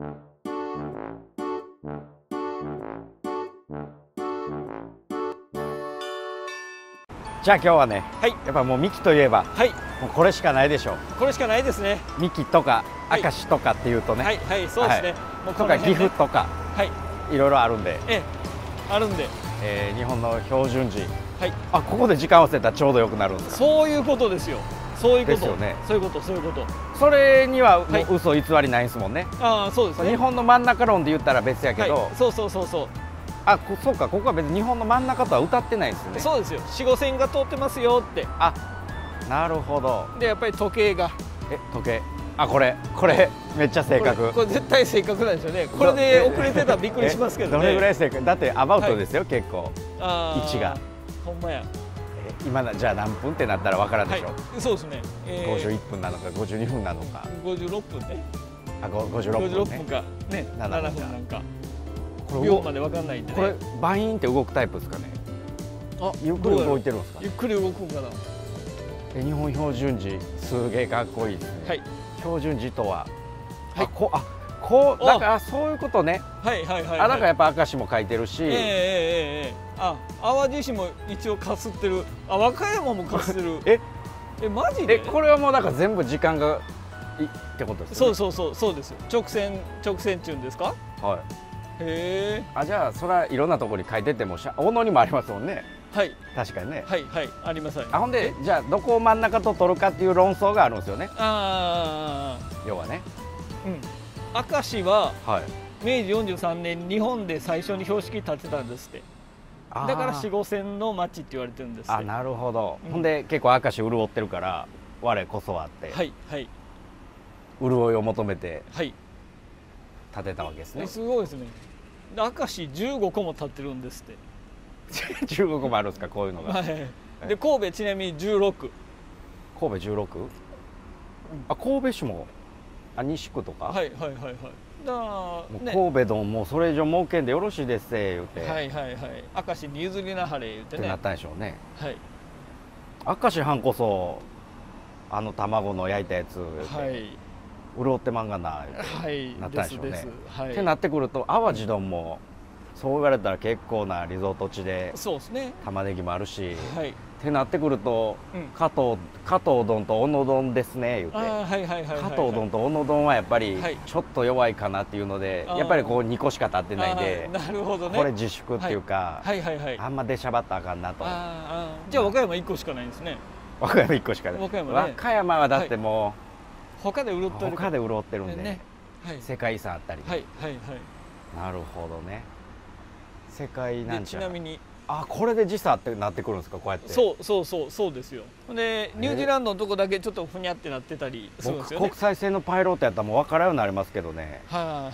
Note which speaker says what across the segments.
Speaker 1: じゃあ今日はね、
Speaker 2: はい、
Speaker 1: やっぱもう三木といえば、
Speaker 2: はい、
Speaker 1: もうこれしかないでしょう。
Speaker 2: これしかないですね。
Speaker 1: 三木とか明石とかっていうとね、
Speaker 2: はい、はい、そうですね。
Speaker 1: はい、
Speaker 2: もう
Speaker 1: とか岐阜とか、
Speaker 2: はい、
Speaker 1: いろいろあるんで、
Speaker 2: あるんで、
Speaker 1: 日本の標準時、
Speaker 2: はい、
Speaker 1: あ、ここで時間合わせたらちょうどよくなるんですか。
Speaker 2: そういうことですよ。そういうこと
Speaker 1: ですよね。
Speaker 2: そういうこと、そういうこと。
Speaker 1: それにはも
Speaker 2: はいう
Speaker 1: 嘘偽りないですもんね。
Speaker 2: ああ、そうですね。
Speaker 1: 日本の真ん中論で言ったら別やけど、
Speaker 2: はい、そうそうそうそう。
Speaker 1: あ、そうか、ここは別に日本の真ん中とは歌ってないですよね。
Speaker 2: そうですよ。4、5線が通ってますよって。
Speaker 1: あ、なるほど。
Speaker 2: でやっぱり時計が。
Speaker 1: 時計。あ、これめっちゃ正確。
Speaker 2: これ絶対正確なんですよね。これで遅れてたらびっくりしますけどね。
Speaker 1: どれぐらい正確？だってアバウトですよ、結構。
Speaker 2: 位
Speaker 1: 置が。
Speaker 2: ほんまや。
Speaker 1: 今じゃあ何分ってなったら分からんでしょ。
Speaker 2: そうですね。
Speaker 1: 51分なのか52分なのか。
Speaker 2: 56分ね。
Speaker 1: あ、56分
Speaker 2: かね。7分なんか。秒まで分かんないんでね。
Speaker 1: これバインって動くタイプですかね。あ、ゆっくり動いてるんですか。
Speaker 2: ゆっくり動くんかな。
Speaker 1: 日本標準時すげえかっこいいですね。はい。標準時とは、はい、こうだからそういうことね。
Speaker 2: はいはいはい。
Speaker 1: あ、だからやっぱ明石も書いてるし。
Speaker 2: あ、淡路市も一応かすってる。あ、和歌山もかすってる。マジで？
Speaker 1: これはもうだから全部時間がってことですね。
Speaker 2: そうですよ。直線中ですか？
Speaker 1: はい。
Speaker 2: へえ。
Speaker 1: あ、じゃあそれはいろんなところに書いてても大野にもありますもんね。
Speaker 2: はい。
Speaker 1: 確かにね。
Speaker 2: はいはい、あります。
Speaker 1: あ、ほんでじゃあどこを真ん中と取るかっていう論争があるんですよね。
Speaker 2: ああ。
Speaker 1: 要はね。
Speaker 2: うん。明石は、
Speaker 1: はい、
Speaker 2: 明治43年日本で最初に標識立てたんですって。だから4、5線の町って言われてるんですって。
Speaker 1: あ、なるほど。ほんで結構明石潤ってるから我こそはって。
Speaker 2: はいはい。
Speaker 1: 潤いを求めて。
Speaker 2: はい。
Speaker 1: 建てたわけですね。
Speaker 2: すごいですね。明石15個も建ってるんですって。
Speaker 1: 15個もあるんですか、こういうのが。
Speaker 2: はい。で神戸ちなみに16。
Speaker 1: 神戸 16？あ、神戸市も西区とか。
Speaker 2: はいはいはいはい。
Speaker 1: 神戸どんもうそれ以上儲けんでよろしいです言うて。
Speaker 2: はいはいはい。明石に譲りなはれ言うてね。
Speaker 1: ってなったんでしょうね。
Speaker 2: はい。
Speaker 1: 明石藩こそ卵の焼いたやつ。はい。潤ってまんがな、はい、なったんでしょうね。ってなってくると淡路丼もそう言われたら結構なリゾート地で、
Speaker 2: そうですね、
Speaker 1: 玉ねぎもあるし、
Speaker 2: はい、
Speaker 1: ってなってくると、加藤丼と小野丼ですね言うて、加藤丼と小野丼はやっぱりちょっと弱いかなっていうので、やっぱりこう2個しか立ってないんで、
Speaker 2: なるほどね、
Speaker 1: これ自粛っていうか、あんま出しゃばったらあかんなと。
Speaker 2: じゃあ和歌山1個しかないんですね。
Speaker 1: 和歌山1個しかない。和歌山はだってもう
Speaker 2: 他で潤
Speaker 1: ってるんで、世界遺産あったり。なるほどね。世界なんちゃら。ちなみにこれで時差ってなってくるんですか、こうやって。
Speaker 2: そうですよ。でニュージーランドのとこだけちょっとふにゃってなってたりするんですよね。
Speaker 1: 国際線のパイロットやったらもう分からんようになりますけどね。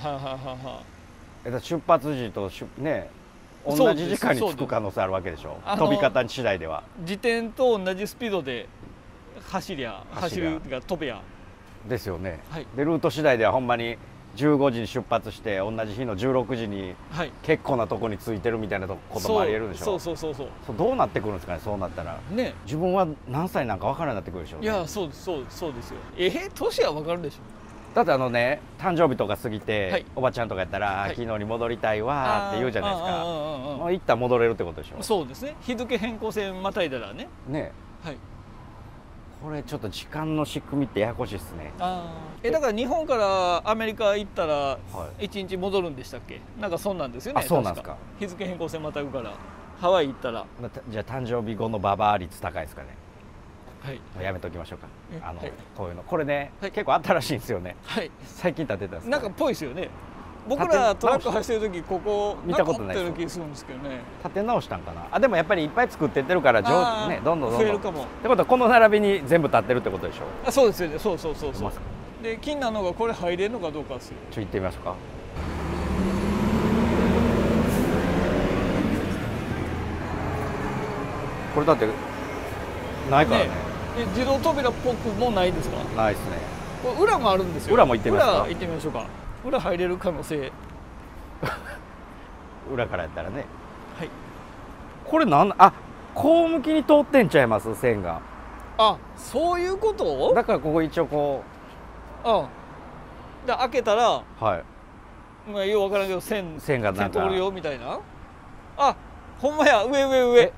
Speaker 1: 出発時とね同じ時間に着く可能性あるわけでしょ、飛び方次第では。
Speaker 2: 自転と同じスピードで走るっていうか飛べや
Speaker 1: ですよね。でルート次第ではほんまに15時に出発して同じ日の16時に結構なとこに着いてるみたいなこともありえるでしょ。どうなってくるんですかね、そうなったら。ね、自分は何歳なんか分からなくなってくるでしょうね。
Speaker 2: いや、そうですよ。年は分かるでしょ。
Speaker 1: だってね、誕生日とか過ぎておばちゃんとかやったら昨日に戻りたいわって言うじゃないですか。行ったら戻れるってことでしょ。
Speaker 2: そうですね、日付変更線またいだらね。
Speaker 1: これちょっと時間の仕組みってややこしいですね。
Speaker 2: だから日本からアメリカ行ったら1日戻るんでしたっけ、なんかそんなんですよね。
Speaker 1: そうなんですか。
Speaker 2: 日付変更線またぐからハワイ行ったら。
Speaker 1: じゃあ誕生日後のババア率高いですかね。
Speaker 2: はい、
Speaker 1: やめときましょうか。こういうのこれね、結構新しいんですよね。最近建てたんです。
Speaker 2: なんかっぽいですよね。僕らトラック走ってる時ここ
Speaker 1: 見たことないです。
Speaker 2: 気するんですけどね。
Speaker 1: 建て直したんかな。でもやっぱりいっぱい作ってってるからね、どんどん
Speaker 2: 増えるかも。
Speaker 1: ってことはこの並びに全部建ってるってことでしょ。
Speaker 2: そうですよね。そうで気になるのがこれ入れるのかどうかですよ。
Speaker 1: 行ってみましょうか。これだってないからね。
Speaker 2: 自動扉っぽくもないですか。
Speaker 1: ないですね。
Speaker 2: これ裏もあるんですよ。
Speaker 1: 裏も行ってみますか。
Speaker 2: 裏行ってみましょうか。裏入れる可能性
Speaker 1: 裏からやったらね。
Speaker 2: はい。
Speaker 1: これこう向きに通ってんちゃいます、線が。
Speaker 2: そういうこと。
Speaker 1: だからここ一応こう
Speaker 2: 開けたら、 まあようわからんけど線
Speaker 1: がなんか
Speaker 2: 通るよみたいな。あ、ほんまや、上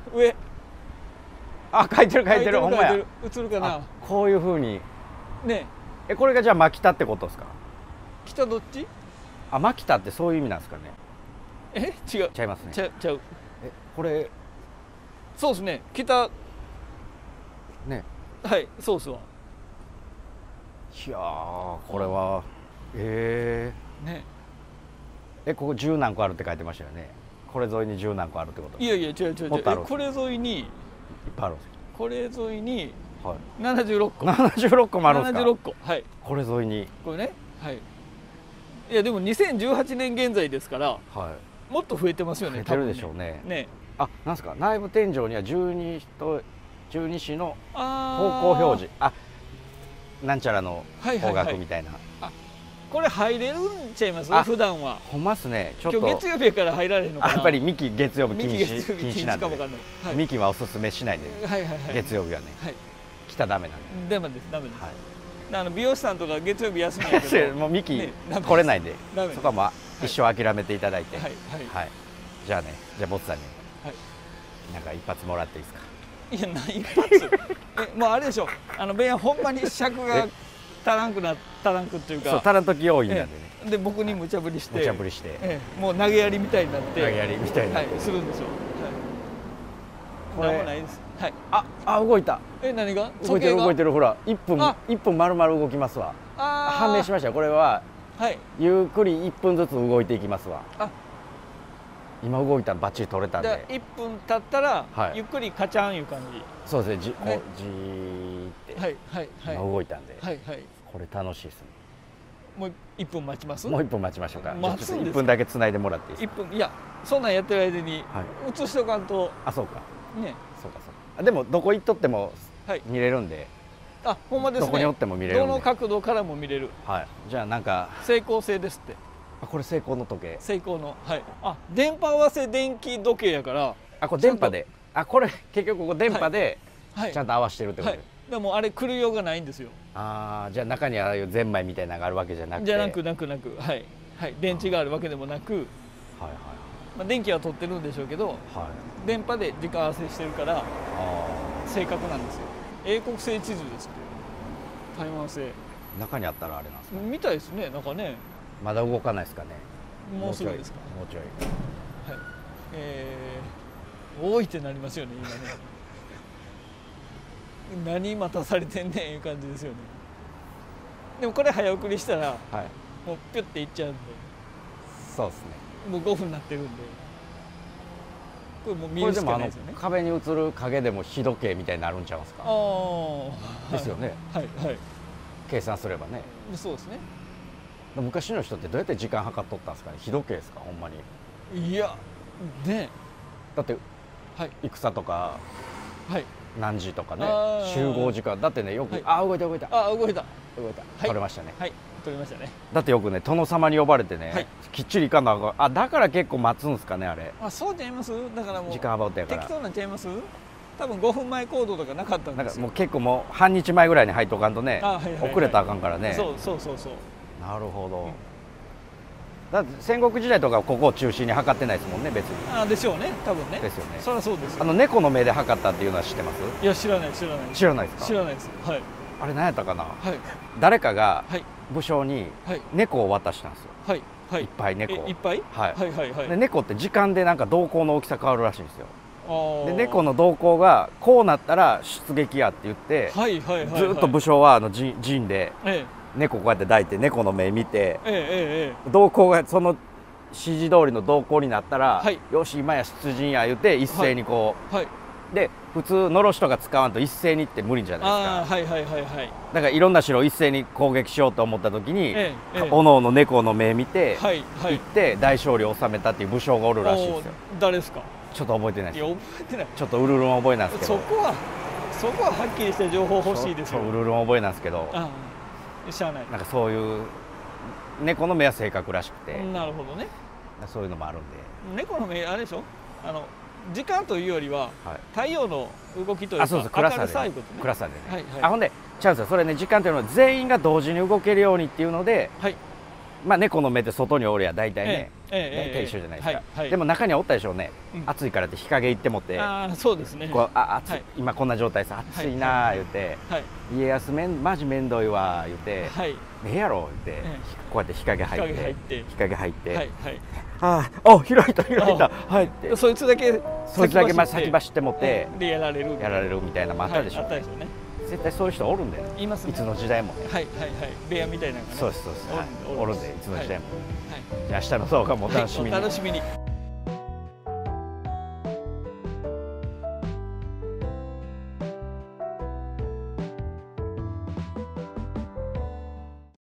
Speaker 1: あ、書いてるほんまや。
Speaker 2: 映るかな。
Speaker 1: こういう風に
Speaker 2: ね。
Speaker 1: これがじゃあ牧田ってことですか？
Speaker 2: 北どっち？
Speaker 1: あ、牧田ってそういう意味なんですかね。
Speaker 2: 違う。
Speaker 1: ちゃいますね。
Speaker 2: ちゃう。
Speaker 1: これ
Speaker 2: そうですね。北
Speaker 1: ね。
Speaker 2: はい、そうっすわ。
Speaker 1: いやー、これは
Speaker 2: ね。
Speaker 1: ここ十何個あるって書いてましたよね。これ沿いに十何個あるってこと？
Speaker 2: いや違う。これ沿いにいっ
Speaker 1: ぱいあるんです。
Speaker 2: これ沿いに76個。
Speaker 1: 76個もあるんですか
Speaker 2: ？76個。はい。
Speaker 1: これ沿いに。
Speaker 2: これね。はい。いやでも2018年現在ですから、もっと増えてますよね。
Speaker 1: 増えてるでしょうね。
Speaker 2: ね。
Speaker 1: あ、なんですか。内部天井には十二支の方向表示。あ、なんちゃらの方角みたいな。
Speaker 2: これ入れるんちゃいます？普段は。
Speaker 1: ほんますね。ちょっと
Speaker 2: 今日月曜日から入られるのかな。
Speaker 1: やっぱりミキ月曜日禁止なんで。ミキはおすすめしないで。月曜日はね。来たらダメなんで。
Speaker 2: ダメです。美容師さんとか月曜日休みやけど。
Speaker 1: もうミキ来れないんで、そこはまあ一生諦めていただいて。はい。じゃあね、ボツさんになんか一発もらっていいですか？
Speaker 2: いや、一発。もうあれでしょ。ベンほんまに尺が足らんくっていうか。
Speaker 1: 足らん時多いんなんでね。
Speaker 2: で僕に無茶ぶりして。もう投げやりみたいになって。するんですよ。何もないです。はい。
Speaker 1: あ、動いた。
Speaker 2: 何が？
Speaker 1: 動いてるほら。1分丸々動きますわ。判明しました。これはゆっくり1分ずつ動いていきますわ。今動いたらバッチリ取れたんで。
Speaker 2: 1分経ったらゆっくりカチャンいう感じ。
Speaker 1: そうですね。じーって今動いたんで。これ楽しいですね。
Speaker 2: もう1分待ちます？
Speaker 1: もう1分待ちましょうか。1分だけつないでもらっていいですか？
Speaker 2: 1分。いや、そんなんやってる間に映しとかんと。
Speaker 1: あ、そうか。ね。そうか。でもどこ行っとっても見れるんで。
Speaker 2: あ、ほんまですね。
Speaker 1: どこにおっても見れる。
Speaker 2: どの角度からも見れる。
Speaker 1: はい。じゃあなんか
Speaker 2: 成功性ですって。
Speaker 1: これ成功の時計。
Speaker 2: 成功の。はい。電波合わせ電気時計やから。
Speaker 1: これ電波で。これ結局ここ電波でちゃんと合わせてるってことで。
Speaker 2: でもあれ来るようがないんですよ。
Speaker 1: じゃあ中にああいうゼンマイみたいなのがあるわけじゃなくて。
Speaker 2: じゃなく。はい。電池があるわけでもなく。電気は取ってるんでしょうけど。電波で時間合わせしてるから。正確なんですよ。英国製地図ですって。台湾製。中
Speaker 1: にあったらあれなんですか？
Speaker 2: みたいですね。なんかね。
Speaker 1: まだ動かないですかね。
Speaker 2: もうすぐですか？
Speaker 1: もうちょい。
Speaker 2: はい。多いってなりますよね、今ね。何待たされてんねんいう感じですよね。でもこれ早送りしたら、もうピュッていっちゃうんで。
Speaker 1: そうですね。
Speaker 2: もう5分になってるんで。これもう見るしかないですよね。
Speaker 1: 壁に映る影でも日時計みたいになるんちゃいますか？ですよね。計算すればね。
Speaker 2: そうですね。
Speaker 1: 昔の人ってどうやって時間計っとったんですかね？日時計ですか？ほんまに。
Speaker 2: いやね。
Speaker 1: だって戦とか何時とかね、集合時間だってね、よく動いた。取れましたね。
Speaker 2: 取れましたね。
Speaker 1: だってよくね、殿様に呼ばれてね、きっちり行かんの。だから結構待つんですかね、あれ。
Speaker 2: そうちゃいます？だからもう
Speaker 1: 時間アバウトやから。
Speaker 2: 適当になっちゃいます？多分5分前行動とかなかったんですよ。
Speaker 1: もう結構もう半日前ぐらいに入っとかんとね、遅れたらあかんからね。
Speaker 2: そう。
Speaker 1: なるほど。だって戦国時代とかここを中心に測ってないですもんね、別に。
Speaker 2: でしょうね、多分ね。
Speaker 1: ですよね。
Speaker 2: そりゃそうです。
Speaker 1: 猫の目で測ったっていうのは知ってます？
Speaker 2: いや、知らないですか？
Speaker 1: 知らないです。
Speaker 2: はい。
Speaker 1: あれ何やったかな。誰かが武将に猫を渡したんですよ。いっぱい猫。
Speaker 2: いっぱい？
Speaker 1: で猫って時間でなんか瞳孔の大きさ変わるらしいんですよ。で猫の瞳孔がこうなったら出撃やって言って、ずっと武将は陣で。猫こうやって抱いて猫の目見て、瞳孔がその指示通りの瞳孔になったら、よし今や出陣や言うて一斉にこう、で普通のろしとか使わんと一斉にって無理じゃないですか。だからいろんな城を一斉に攻撃しようと思った時に、おのおの猫の目見て行って大勝利を収めたっていう武将がおるらしいですよ。
Speaker 2: 誰ですか？
Speaker 1: ちょっと覚えてないです。
Speaker 2: いや覚えてない。
Speaker 1: ちょっとうるるん覚えなんですけど。
Speaker 2: そこははっきりした情報欲しいですよ。
Speaker 1: うるるん覚えなんですけど。
Speaker 2: しゃあない。
Speaker 1: なんかそういう猫の目は正確らしくて。
Speaker 2: なるほどね。
Speaker 1: そういうのもあるんで。
Speaker 2: 猫の目あれでしょ？時間というよりは太陽の動きというか
Speaker 1: 暗さでね。暗さでね。ほんでちゃうんですよ。それね、時間というのは全員が同時に動けるようにっていうので、 まあ猫の目って外におるや大体ね、大体一緒じゃないですか。でも中にはおったでしょうね。暑いからって日陰行ってもて、
Speaker 2: そうですね。
Speaker 1: 暑い、今こんな状態さ、暑いな言うて、家康マジめんどいわ言うて、ええやろ言って、こうやって日陰入って、ああ、開いたはいって、
Speaker 2: そいつだけ
Speaker 1: 先走ってもってやられるみたいなのもあったでしょうね。絶対そういう人おるんだよね。いますね。いつの時代もね。
Speaker 2: ベアみたいなのがね。
Speaker 1: そうです。おるんでいつの時代も。じゃあ明日の動画もお楽しみに。
Speaker 2: お楽しみに。